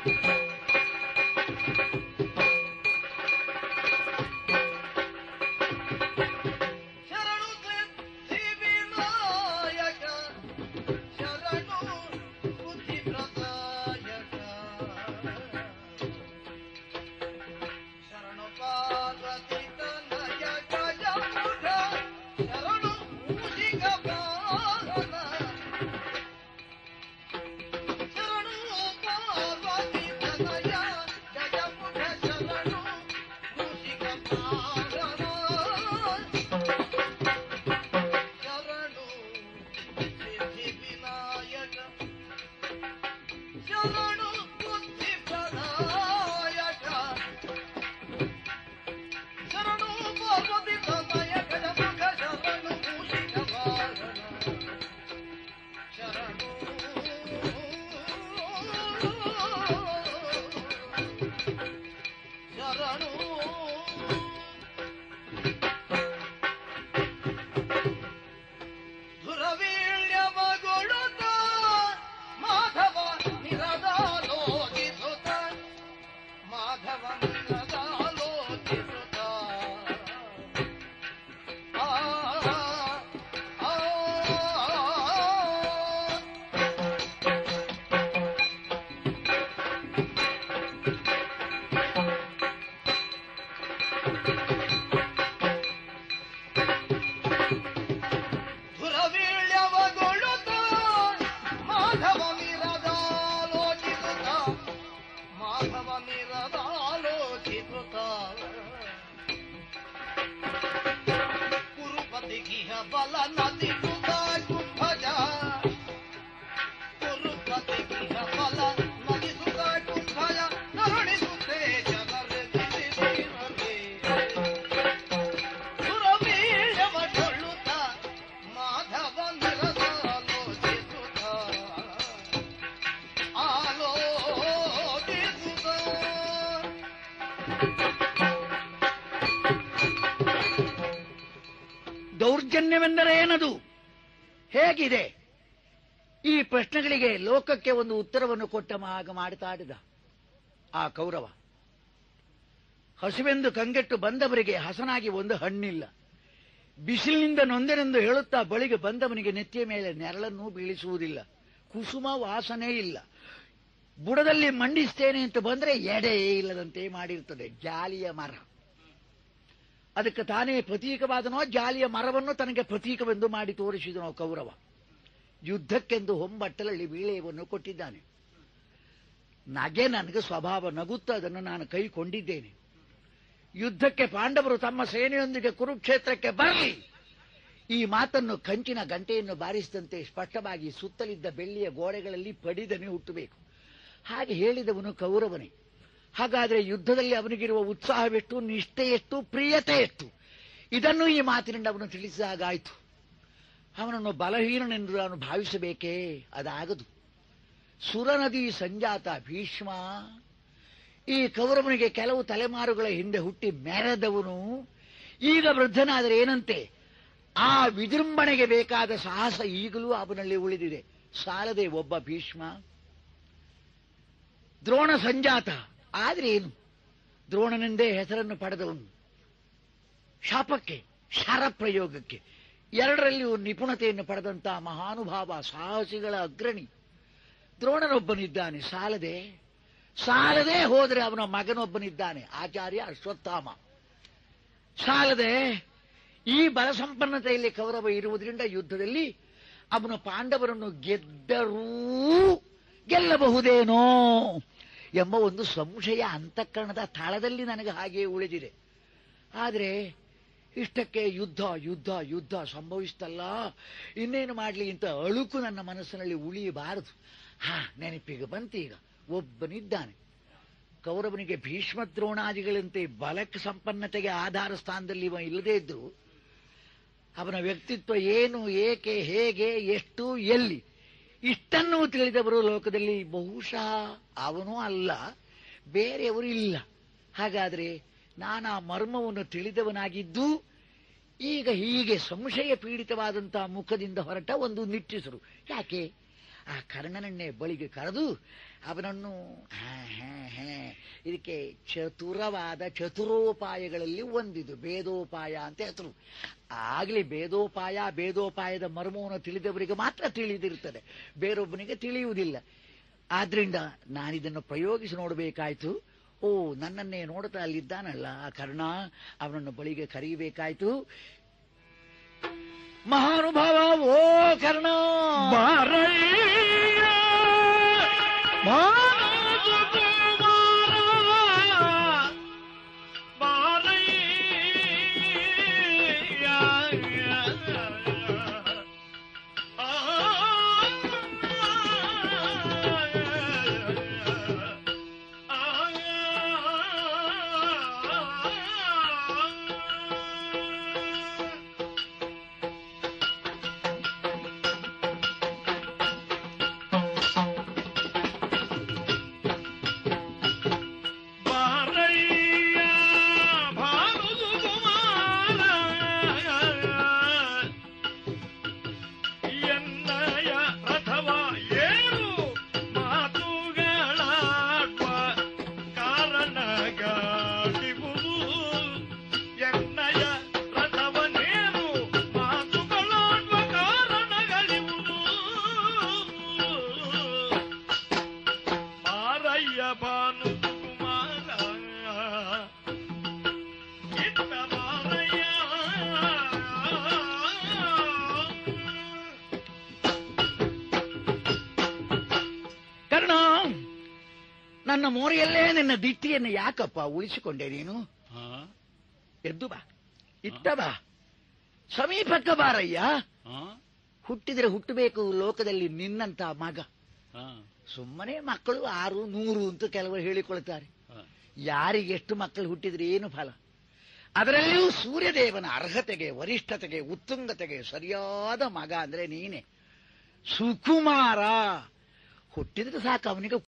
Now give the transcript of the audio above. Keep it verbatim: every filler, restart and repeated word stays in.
ದೌರ್ಜನ್ಯವೆಂದರೆ ಏನದು, ಹೇಗಿದೆ? ಈ ಪ್ರಶ್ನೆಗಳಿಗೆ ಲೋಕಕ್ಕೆ ಒಂದು ಉತ್ತರವನ್ನು ಕೊಟ್ಟ ಆಗ ಮಾಡ್ತಾಡಿದ ಆ ಕೌರವ. ಹಸುವೆಂದು ಕಂಗೆಟ್ಟು ಬಂದವರಿಗೆ ಹಸನಾಗಿ ಒಂದು ಹಣ್ಣಿಲ್ಲ, ಬಿಸಿಲಿನಿಂದ ನೊಂದೆನೆಂದು ಹೇಳುತ್ತಾ ಬಳಿಗೆ ಬಂದವನಿಗೆ ನೆತ್ತಿಯ ಮೇಲೆ ನೆರಳನ್ನು ಬೀಳಿಸುವುದಿಲ್ಲ, ಕುಸುಮ ವಾಸನೆ ಇಲ್ಲ, ಬುಡದಲ್ಲಿ ಮಂಡಿಸ್ತೇನೆ ಅಂತ ಬಂದರೆ ಎಡೆ ಇಲ್ಲದಂತೆ ಮಾಡಿರ್ತದೆ ಜಾಲಿಯ ಮರ. ಅದಕ್ಕೆ ತಾನೇ ಪ್ರತೀಕವಾದನೋ, ಜಾಲಿಯ ಮರವನ್ನು ತನಗೆ ಪ್ರತೀಕವೆಂದು ಮಾಡಿ ತೋರಿಸಿದನೋ ಕೌರವ. ಯುದ್ಧಕ್ಕೆಂದು ಹೊಂಬಟ್ಟಲಲ್ಲಿ ವೀಳೆಯನ್ನು ಕೊಟ್ಟಿದ್ದಾನೆ. ನಗೆ ನನಗೆ ಸ್ವಭಾವ, ನಗುತ್ತಾ ಅದನ್ನು ನಾನು ಕೈಕೊಂಡಿದ್ದೇನೆ. ಯುದ್ಧಕ್ಕೆ ಪಾಂಡವರು ತಮ್ಮ ಸೇನೆಯೊಂದಿಗೆ ಕುರುಕ್ಷೇತ್ರಕ್ಕೆ ಬರಲಿ, ಈ ಮಾತನ್ನು ಕಂಚಿನ ಗಂಟೆಯನ್ನು ಬಾರಿಸಿದಂತೆ ಸ್ಪಷ್ಟವಾಗಿ ಸುತ್ತಲಿದ್ದ ಬೆಳ್ಳಿಯ ಗೋಡೆಗಳಲ್ಲಿ ಪಡಿದನೆ ಹುಟ್ಟಬೇಕು. ಹಾಗೆ ಹೇಳಿದವನು ಕೌರವನೇ. ಹಾಗಾದರೆ ಯುದ್ಧದಲ್ಲಿ ಅವನಿಗಿರುವ ಉತ್ಸಾಹವೆಷ್ಟು, ನಿಷ್ಠೆ ಎಷ್ಟು, ಪ್ರಿಯತೆ ಎಷ್ಟು, ಇದನ್ನು ಈ ಮಾತಿನಿಂದ ಅವನು ತಿಳಿಸಿದಾಗಾಯಿತು. ಅವನನ್ನು ಬಲಹೀನನೆಂದು ನಾನು ಭಾವಿಸಬೇಕೇ? ಅದಾಗದು. ಸುರನದಿ ಸಂಜಾತ ಭೀಷ್ಮ ಈ ಕೌರವನಿಗೆ ಕೆಲವು ತಲೆಮಾರುಗಳ ಹಿಂದೆ ಹುಟ್ಟಿ ಮೆರೆದವನು ಈಗ ವೃದ್ಧನಾದರೆ ಏನಂತೆ? ಆ ವಿಜೃಂಭಣೆಗೆ ಬೇಕಾದ ಸಾಹಸ ಈಗಲೂ ಅವನಲ್ಲಿ ಉಳಿದಿದೆ. ಸಾಲದೆ ಒಬ್ಬ ಭೀಷ್ಮ. ದ್ರೋಣ ಸಂಜಾತ ಆದರೆ ಏನು? ದ್ರೋಣನೆಂದೇ ಹೆಸರನ್ನು ಪಡೆದವನು. ಶಾಪಕ್ಕೆ, ಶರ ಪ್ರಯೋಗಕ್ಕೆ ಎರಡರಲ್ಲಿಯೂ ನಿಪುಣತೆಯನ್ನು ಪಡೆದಂಥ ಮಹಾನುಭಾವ, ಸಾಹಸಿಗಳ ಅಗ್ರಣಿ ದ್ರೋಣನೊಬ್ಬನಿದ್ದಾನೆ. ಸಾಲದೆ ಸಾಲದೆ ಹೋದರೆ ಅವನ ಮಗನೊಬ್ಬನಿದ್ದಾನೆ, ಆಚಾರ್ಯ ಅಶ್ವತ್ಥಾಮ. ಸಾಲದೆ ಈ ಬಲಸಂಪನ್ನತೆಯಲ್ಲಿ ಕೌರವ ಇರುವುದರಿಂದ ಯುದ್ಧದಲ್ಲಿ ಅವನು ಪಾಂಡವರನ್ನು ಗೆದ್ದರೂ ಗೆಲ್ಲಬಹುದೇನೋ ಎಂಬ ಒಂದು ಸಂಶಯ ಅಂತಃಕರಣದ ತಳದಲ್ಲಿ ನನಗೆ ಹಾಗೆಯೇ ಉಳಿದಿದೆ. ಆದರೆ ಇಷ್ಟಕ್ಕೆ ಯುದ್ಧ ಯುದ್ಧ ಯುದ್ಧ ಸಂಭವಿಸ್ತಲ್ಲ, ಇನ್ನೇನು ಮಾಡಲಿ ಅಂತ ಅಳುಕು ನನ್ನ ಮನಸ್ಸಿನಲ್ಲಿ ಉಳಿಯಬಾರದು. ಹಾ, ನೆನಪಿಗೆ ಬಂತೀಗ. ಒಬ್ಬನಿದ್ದಾನೆ ಕೌರವನಿಗೆ ಭೀಷ್ಮದ್ರೋಣಾದಿಗಳಂತೆ ಬಲಕ್ಕೆ ಸಂಪನ್ನತೆಗೆ ಆಧಾರ ಸ್ಥಾನದಲ್ಲಿ ಇವ ಇಲ್ಲದೇ ಇದ್ರು ಅವನ ವ್ಯಕ್ತಿತ್ವ ಏನು, ಏಕೆ, ಹೇಗೆ, ಎಷ್ಟು, ಎಲ್ಲಿ ಇಷ್ಟನ್ನೂ ತಿಳಿದವರು ಲೋಕದಲ್ಲಿ ಬಹುಶಃ ಅವನೂ ಅಲ್ಲ, ಬೇರೆಯವರು ಇಲ್ಲ. ಹಾಗಾದರೆ ನಾನಾ ಮರ್ಮವನ್ನು ತಿಳಿದವನಾಗಿದ್ದು ಈಗ ಹೀಗೆ ಸಂಶಯ ಪೀಡಿತವಾದಂತಹ ಮುಖದಿಂದ ಹೊರಟ ಒಂದು ನಿಟ್ಟುಸಿರು ಯಾಕೆ? ಆ ಕರ್ಣನನ್ನೇ ಬಳಿಗೆ ಕರೆದು ಅವನನ್ನು ಹಾ ಹಾ ಹಾ ಇದಕ್ಕೆ ಚತುರವಾದ ಚತುರೋಪಾಯಗಳಲ್ಲಿ ಒಂದಿದು ಭೇದೋಪಾಯ ಅಂತ ಹೆಸರು. ಆಗಲಿ ಭೇದೋಪಾಯ ಭೇದೋಪಾಯದ ಮರ್ಮವನ್ನು ತಿಳಿದವರಿಗೆ ಮಾತ್ರ ತಿಳಿದಿರ್ತದೆ, ಬೇರೊಬ್ಬನಿಗೆ ತಿಳಿಯುವುದಿಲ್ಲ. ಆದ್ರಿಂದ ನಾನಿದನ್ನು ಪ್ರಯೋಗಿಸಿ ನೋಡಬೇಕಾಯ್ತು. ಓ, ನನ್ನನ್ನೇ ನೋಡ್ತಾ ಅಲ್ಲಿದ್ದಾನಲ್ಲ ಆ ಕರ್ಣ, ಅವನನ್ನು ಬಳಿಗೆ ಕರೆಯಬೇಕಾಯ್ತು. ಮಹಾನುಭಾವ, ಓ ಕರ್ಣ, ಬಾರಯ್ಯ ನನ್ನ ಮೋರೆಯಲ್ಲೇ ನಿನ್ನ ದಿಟ್ಟಿಯನ್ನು ಯಾಕಪ್ಪ ಉಳಿಸಿಕೊಂಡೆ ನೀನು? ಎದ್ದು ಬಾ, ಇತ್ತ ಬಾ, ಸಮೀಪಕ್ಕೆ ಬಾರಯ್ಯ. ಹುಟ್ಟಿದ್ರೆ ಹುಟ್ಟಬೇಕು ಲೋಕದಲ್ಲಿ ನಿನ್ನಂತ ಮಗ. ಸುಮ್ಮನೆ ಮಕ್ಕಳು ಆರು ನೂರು ಅಂತ ಕೆಲವರು ಹೇಳಿಕೊಳ್ತಾರೆ. ಯಾರಿಗೆ ಎಷ್ಟು ಮಕ್ಕಳು ಹುಟ್ಟಿದ್ರೆ ಏನು ಫಲ? ಅದರಲ್ಲಿಯೂ ಸೂರ್ಯದೇವನ ಅರ್ಹತೆಗೆ, ವರಿಷ್ಠತೆಗೆ, ಉತ್ತುಂಗತೆಗೆ ಸರಿಯಾದ ಮಗ ಅಂದ್ರೆ ನೀನೆ. ಸುಕುಮಾರ ಹುಟ್ಟಿದ್ರೆ ಸಾಕು, ಅವನಿಗೆ